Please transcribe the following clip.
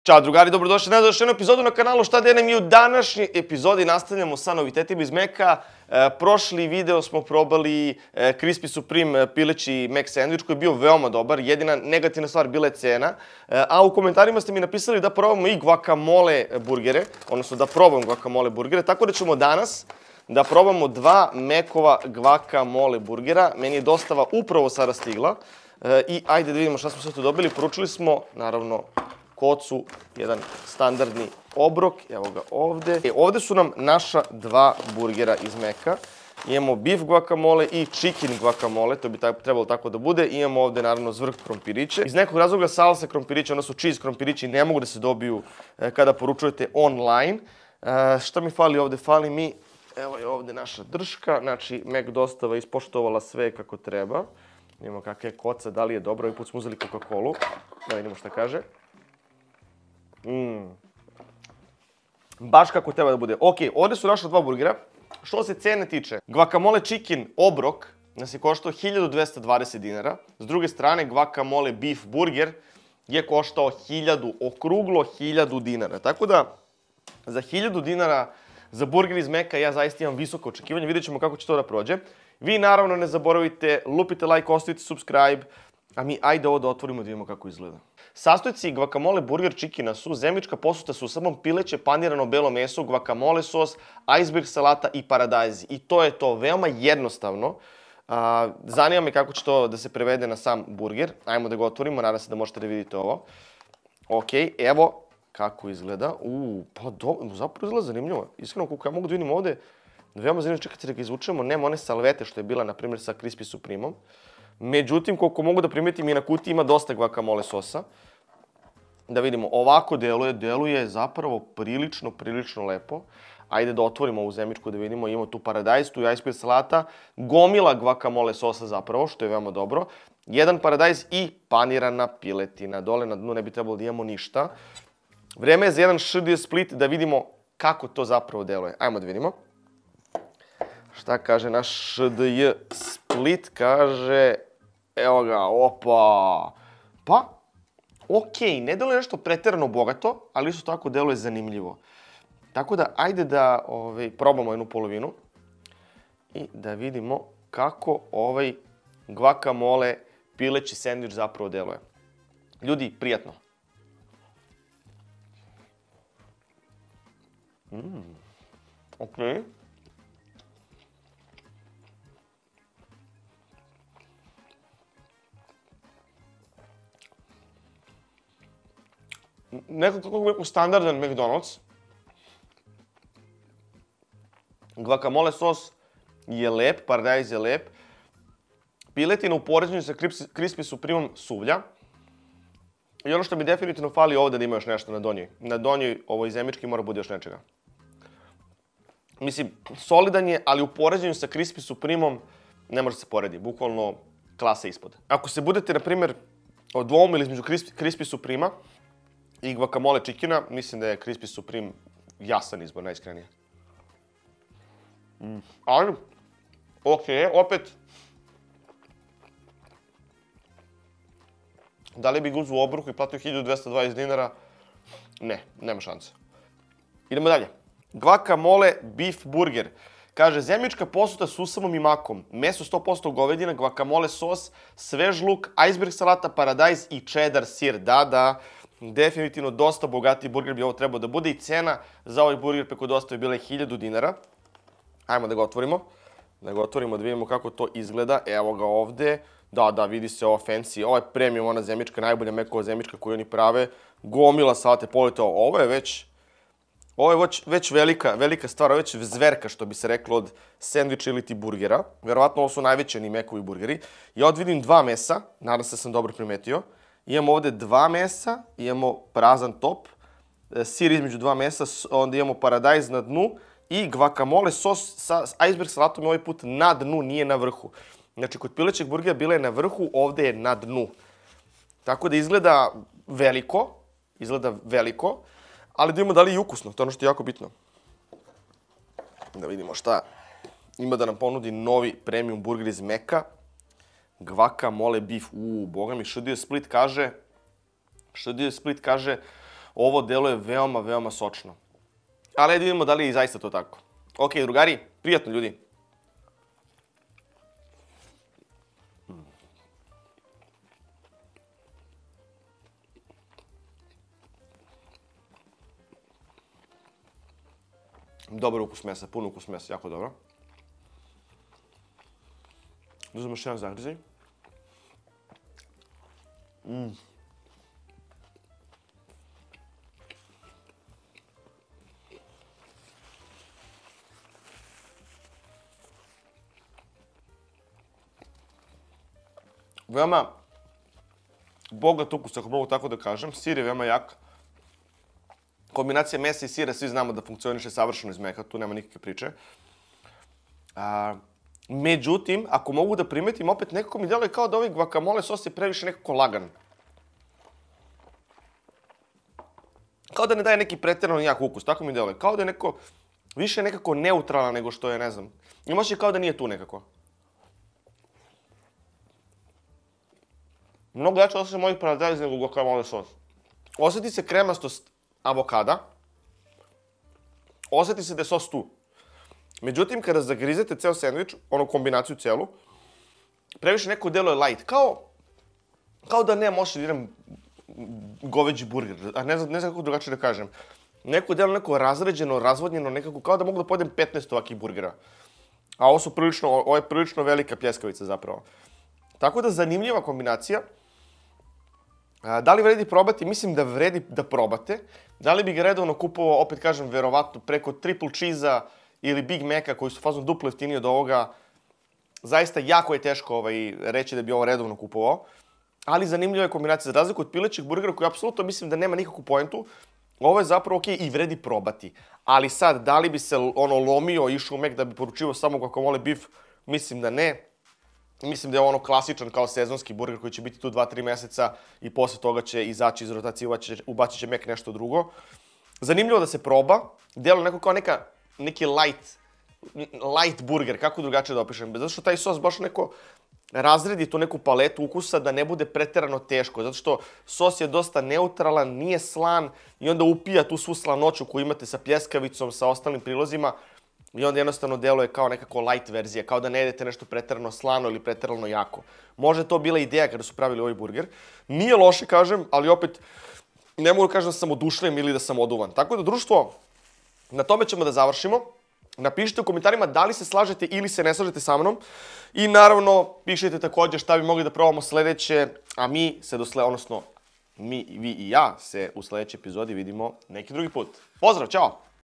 Ćao drugari, dobrodošli na još jednu epizodu na kanalu Šta da jedem i u današnjoj epizodi nastavljamo sa novitetima iz Meka. Prošli video smo probali Crispy Supreme pileći Mac sandvič koji je bio veoma dobar, jedina negativna stvar bila je cena. A u komentarima ste mi napisali da probamo i guacamole burgere, odnosno da probam guacamole burgere, tako da ćemo danas da probamo dva Mekova guacamole burgera. Meni je dostava upravo sada stigla i ajde da vidimo šta smo sve tu dobili. Poručili smo, naravno, kocu, jedan standardni obrok, evo ga ovde. Ovde su nam naša dva burgera iz Meka. Imamo beef guacamole i chicken guacamole, to bi trebalo tako da bude. Imamo ovde naravno zvrh krompiriće. Iz nekog razloga salsa krompiriće, odnosno cheese krompirići ne mogu da se dobiju kada poručujete online. Šta mi fali ovde? Fali mi, evo je ovde naša drška, znači Mek dostava ispoštovala sve kako treba. Vidimo kakva je koca, da li je dobro, ovaj put smo uzeli Coca-Colu, da vidimo šta kaže. Baš kako treba da bude. Ok, ovde su naša dva burgera. Što se cene tiče, guacamole chicken obrok nas je koštao 1220 dinara. S druge strane, guacamole beef burger je koštao 1000, okruglo 1000 dinara. Tako da, za 1000 dinara za burger iz Meka ja zaista imam visoko očekivanje. Vidjet ćemo kako će to da prođe. Vi naravno ne zaboravite, lupite like, ostavite subscribe, a mi ajde ovo da otvorimo da vidimo kako izgleda. Sastojci guacamole burger chickena su zemljička posuta sa usamom, pileće, panirano belo meso, guacamole sos, iceberg salata i paradajzi. I to je to, veoma jednostavno. Zanima me kako će to da se prevede na sam burger. Ajmo da ga otvorimo, nadam se da možete da vidite ovo. Ok, evo kako izgleda. Pa zapravo izgleda zanimljivo. Iskreno, koliko ja mogu da vidim ovde, veoma zanimljivo, čekajte da ga izvučemo. Nema one salvete što je bila, na primjer, sa Crispy Supremom. Međutim, koliko mogu da primetim, i na kutiji ima dosta guacamole sosa. Da vidimo, ovako deluje zapravo prilično lepo. Ajde da otvorimo ovu zemljičku da vidimo, imamo tu paradajz, tu je iceberg salata, gomila guacamole sosa zapravo, što je veoma dobro. Jedan paradajz i panirana piletina. Dole na dnu ne bi trebalo da imamo ništa. Vreme je za jedan šd split da vidimo kako to zapravo deluje. Ajmo da vidimo. Šta kaže naš šd split? Kaže, evo ga, opa. Pa, okej, ne deluje nešto preterano bogato, ali isto tako deluje zanimljivo. Tako da, ajde da probamo jednu polovinu i da vidimo kako ovaj guacamole pileći sandvič zapravo deluje. Ljudi, prijatno. Okej. Nekako standardan McDonald's. Guacamole sos je lep, paradajz je lep. Piletina u poređenju sa Crispy Supremom suvlja. I ono što mi definitivno fali ovde da ima još nešto na donjoj. Na donjoj ovoj zemljički mora bude još nečega. Mislim, solidan je, ali u poređenju sa Crispy Supremom ne može se poredi. Bukvalno klasa ispod. Ako se budete, na primjer, dvoumili između Crispy Suprema i guacamole chickena, mislim da je Crispy Supreme jasan izbor, najiskrenije. Ali, okej, opet, da li bi ga uzeo u obruku i platio 1220 dinara? Ne, nema šanse. Idemo dalje. Guacamole beef burger. Kaže, zemljička posuta s usamom i makom, meso 100% govedina, guacamole sos, svež luk, iceberg salata, paradajz i cheddar sir. Da, definitivno dosta bogatiji burger bi ovo trebao da bude i cena za ovaj burger preko dosta je bila 1000 dinara. Ajmo da ga otvorimo. Da vidimo kako to izgleda. Evo ga ovde. Da, vidi se ovo fancy. Ovo je premium, ona zemljička, najbolja Mekova zemljička koju oni prave. Gomila salate, polite ovo. Ovo je već velika stvar, ovo je već zverka, što bi se reklo, od sandviča ili ti burgera. Verovatno ovo su najveći oni Mekovi burgeri. Ja ovdje vidim dva mesa, nadam se da sam dobro primetio. Imamo ovde dva mesa, imamo prazan top, sir između dva mesa, onda imamo paradajz na dnu i guacamole sos sa iceberg salatom je ovaj put na dnu, nije na vrhu. Znači, kod pilećeg burgera bila je na vrhu, ovde je na dnu. Tako da izgleda veliko, ali da vidimo da li je ukusno, to je ono što je jako bitno. Da vidimo šta ima da nam ponudi novi premium burger iz Meka. Guacamole beef, boga mi, šd Split kaže ovo deluje veoma, veoma sočno. Ali ajde vidimo da li je zaista to tako. Ok, drugari, prijatno ljudi. Dobar ukus mesa, pun ukus mesa, jako dobro. Uzmemo još jedan zagrizaj. Veoma bogat ukus, ako mogu tako da kažem. Sir je veoma jak. Kombinacija mesa i sira, svi znamo da funkcioniše savršeno iz meka, tu nema nikakve priče. Međutim, ako mogu da primetim, opet nekako mi deluje kao da ovaj guacamole sos je previše nekako lagan. Kao da ne daje neki preterano jak ukus, tako mi deluje. Kao da je neko, više nekako neutralan nego što je, ne znam. Ima osjećaj kao da nije tu nekako. Mnogo jače osjećaj mojih paradajza nego guacamole sos. Osjeti se kremastost avokada. Osjeti se da je sos tu. Međutim, kada zagrizete ceo sendvič, onu kombinaciju celu, previše neko deluje light. Kao da ne može da idem goveđi burger, a ne znam kako drugačije da kažem. Neko deluje neko razređeno, razvodnjeno, nekako kao da mogu da pojedem 15 ovakih burgera. A ovo je prilično velika pljeskavica zapravo. Tako da zanimljiva kombinacija. Da li vredi probati? Mislim da vredi da probate. Da li bi ga redovno kupovao, opet kažem, verovatno preko triple cheese-a ili Big Maca koji su fazno duplo jeftiniji od ovoga. Zaista jako je teško reći da bi ovo redovno kupovao. Ali zanimljiva je kombinacija. Za razliku od pilećih burgera koji apsolutno mislim da nema nikakvu poentu, ovo je zapravo okej i vredi probati. Ali sad, da li bi se lomio, išao u Mac da bi poručivao samo guacamole beef, mislim da ne. Mislim da je ono klasičan kao sezonski burger koji će biti tu 2-3 meseca i posle toga će izaći iz rotacije, ubacit će Mac nešto drugo. Zanimljivo da se proba. Deluje neko kao neki light burger, kako drugačije da opišem. Zato što taj sos baš neko razredi tu neku paletu ukusa da ne bude preterano teško. Zato što sos je dosta neutralan, nije slan i onda upija tu svu slanoću koju imate sa pljeskavicom, sa ostalim prilozima. I onda jednostavno deluje kao nekako light verzija, kao da ne jedete nešto preterano slano ili preterano jako. Možda je to bila ideja kada su pravili ovaj burger. Nije loše, kažem, ali opet ne mogu da kažem da sam oduševljen ili da sam oduvan. Tako da, društvo, na tome ćemo da završimo. Napišite u komentarima da li se slažete ili se ne slažete sa mnom. I naravno, pišite također šta bi mogli da probamo sledeće, a mi se odnosno vi i ja se u sledećoj epizodi vidimo neki drugi put. Pozdrav, ćao!